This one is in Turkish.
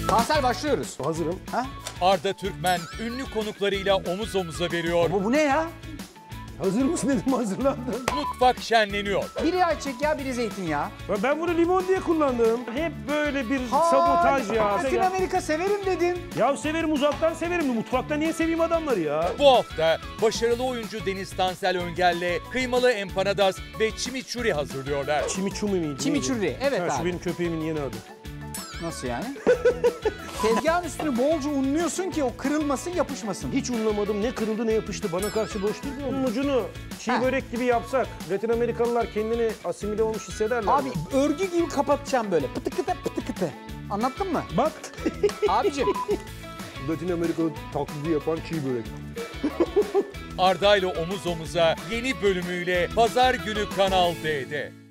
Tansel başlıyoruz. Hazırım. Ha? Arda Türkmen ünlü konuklarıyla omuz omuza veriyor. Bu ne ya? Hazır mısın dedim, hazırlandım. Mutfak şenleniyor. Biri ayçiçek yağı, biri zeytinyağı. Ben bunu limon diye kullandım. Hep böyle bir sabotaj ya. Latin Amerika severim dedin. Ya severim, uzaktan severim. Mutfakta niye seveyim adamları ya? Bu hafta başarılı oyuncu Deniz Tansel Öngel'le kıymalı empanadas ve chimichurri hazırlıyorlar. Chimichurri miydi? Chimichurri, evet Ha, şu abi. benim köpeğimin yeni adı. Nasıl yani? Tezgahın üstünü bolca unluyorsun ki o kırılmasın, yapışmasın. Hiç unlamadım, ne kırıldı ne yapıştı. Bana karşı boş durmuyor. Onun ucunu çiğ börek gibi yapsak, Latin Amerikalılar kendini asimile olmuş hissederler. Abi örgü gibi kapatacağım böyle. Pıtı kıtı pıtı kıtı. Anlattın mı? Bak. Abicim. Latin Amerikalı taklidi yapan çiğ börek. Arda ile omuz omuza yeni bölümüyle Pazar günü Kanal D'de.